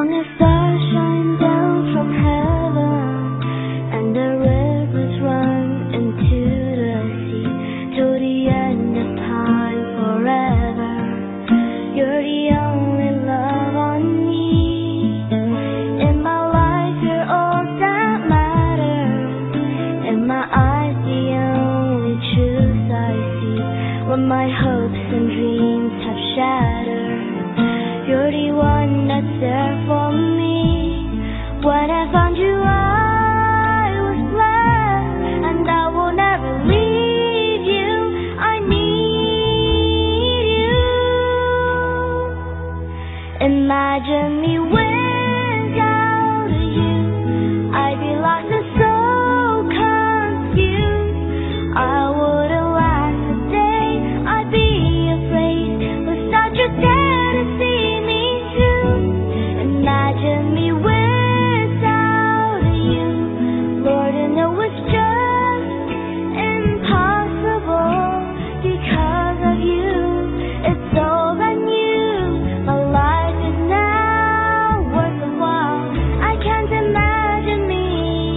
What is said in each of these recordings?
When the stars shine down from heaven and the rivers run into the sea, to the end of time forever, you're the only love on me. In my life you're all that matters. In my eyes the only truth I see. When my hopes and dreams have shattered, you're the one that's there for me. When I found you, I was blessed, and I will never leave you. I need you. Imagine me without you. I'd be lost and so confused. I wouldn't last a day. I'd be afraid without you there to see me through. Imagine me without you. Lord, I know it's just impossible. Because of you, it's all I knew. My life is now worth a while. I can't imagine me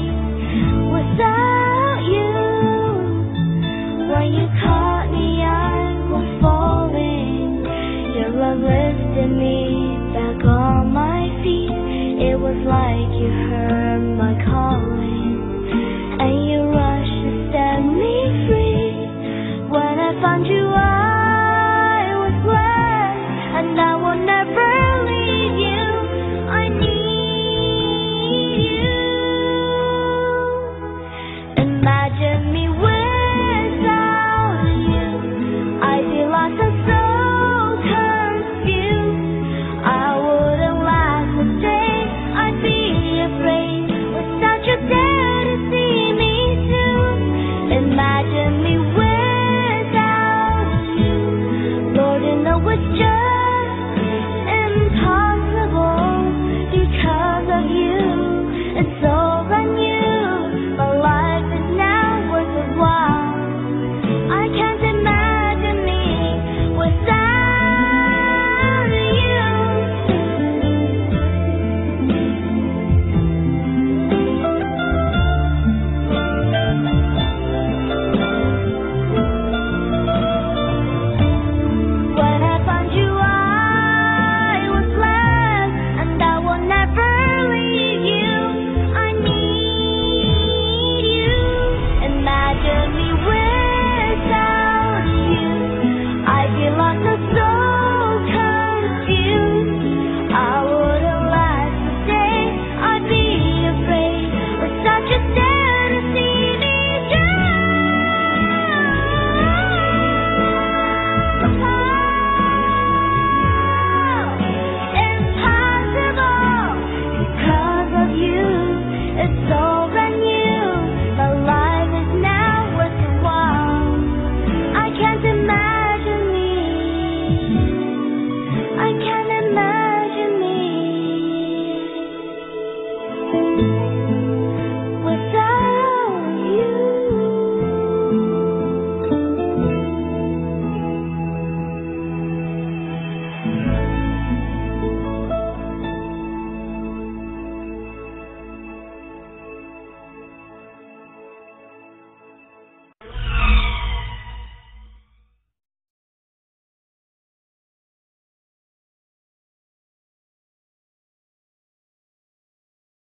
without you. When you caught me, I was falling. Your love lifted me back on my feet. It was like you heard my calling, and you rushed to set me free. When I found you, I was blessed, and I will never